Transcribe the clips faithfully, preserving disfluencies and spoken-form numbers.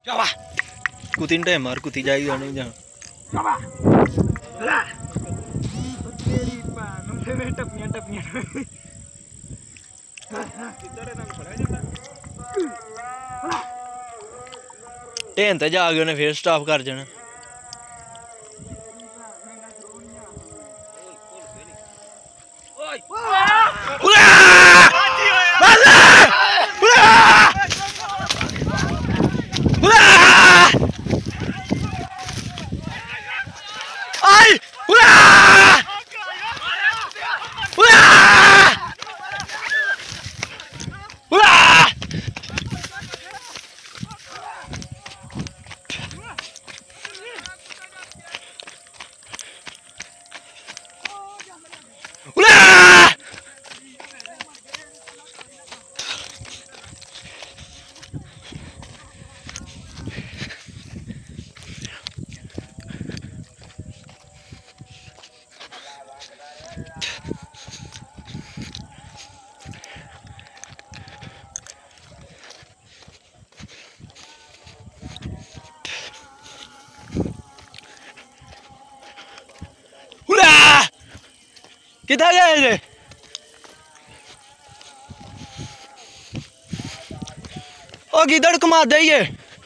Coba. Kutin deh, mar kuti jai anu jangan. Coba. Lah. तेरी पान में टपनियां टपनियां किधर है ना खड़ा जाता टेन ते जा गए ने फिर स्टॉप कर जाना किधर गए थे ओ किधर कमा दे ये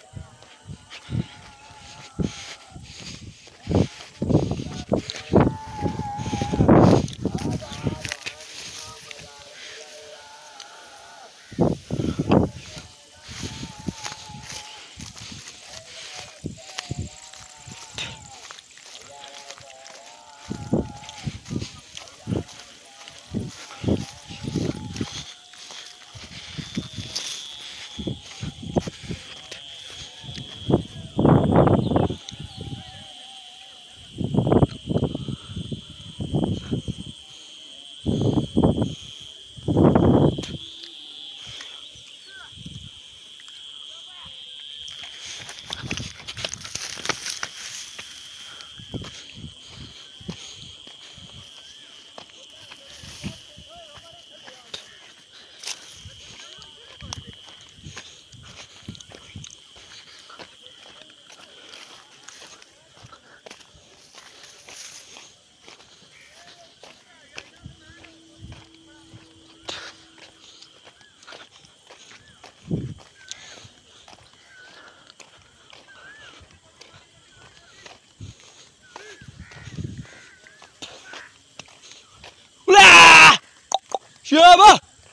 Siapa?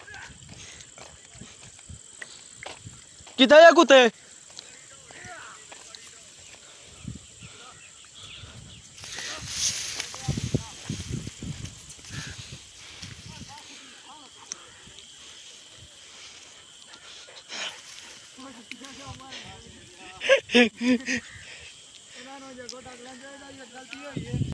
Kita ya kute.